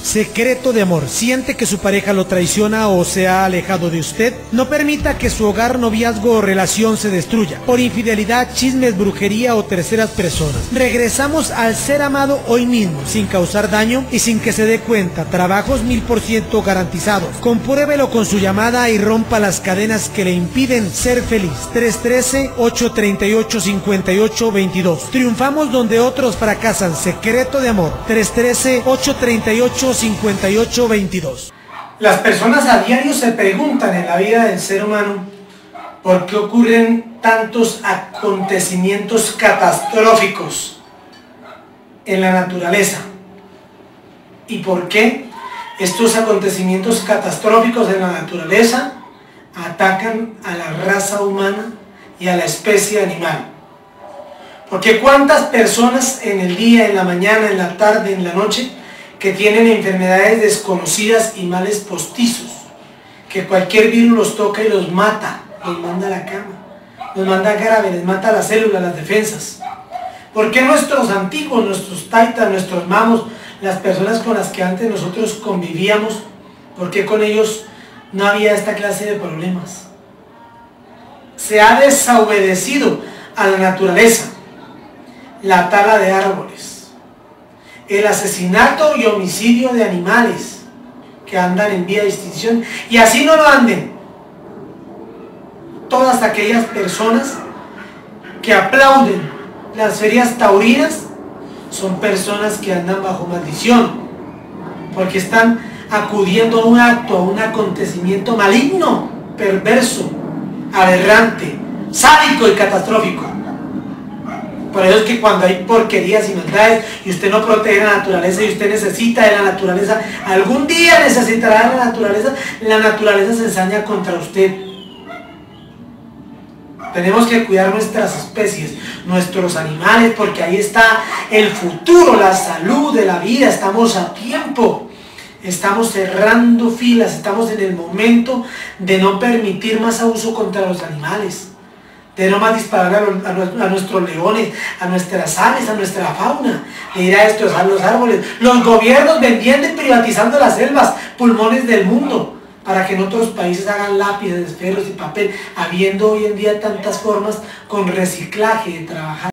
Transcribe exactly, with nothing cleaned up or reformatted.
Secreto de amor. ¿Siente que su pareja lo traiciona o se ha alejado de usted? No permita que su hogar, noviazgo o relación se destruya por infidelidad, chismes, brujería o terceras personas. Regresamos al ser amado hoy mismo, sin causar daño y sin que se dé cuenta. Trabajos mil por ciento garantizados. Compruébelo con su llamada y rompa las cadenas que le impiden ser feliz. tres uno tres, ocho tres ocho, cinco ocho dos dos. Triunfamos donde otros fracasan. Secreto de amor. tres uno tres, ocho tres ocho, cinco ocho dos dos. Las personas a diario se preguntan en la vida del ser humano por qué ocurren tantos acontecimientos catastróficos en la naturaleza y por qué estos acontecimientos catastróficos en la naturaleza atacan a la raza humana y a la especie animal. Porque cuántas personas en el día, en la mañana, en la tarde, en la noche, que tienen enfermedades desconocidas y males postizos, que cualquier virus los toca y los mata, los manda a la cama, los manda grave, les mata las células, las defensas. ¿Por qué nuestros antiguos, nuestros taitas, nuestros mamos, las personas con las que antes nosotros convivíamos, por qué con ellos no había esta clase de problemas? Se ha desobedecido a la naturaleza, la tala de árboles, el asesinato y homicidio de animales que andan en vía de extinción, y así no lo anden todas aquellas personas que aplauden las ferias taurinas. Son personas que andan bajo maldición porque están acudiendo a un acto, a un acontecimiento maligno, perverso, aberrante, sádico y catastrófico. Por eso es que cuando hay porquerías y maldades y usted no protege la naturaleza y usted necesita de la naturaleza, algún día necesitará de la naturaleza, la naturaleza se ensaña contra usted. Tenemos que cuidar nuestras especies, nuestros animales, porque ahí está el futuro, la salud de la vida. Estamos a tiempo, estamos cerrando filas, estamos en el momento de no permitir más abuso contra los animales, de no más disparar a, los, a, los, a nuestros leones, a nuestras aves, a nuestra fauna, de ir a destrozar los árboles. Los gobiernos vendiendo y privatizando las selvas, pulmones del mundo, para que en otros países hagan lápices, esferos y papel, habiendo hoy en día tantas formas con reciclaje de trabajar.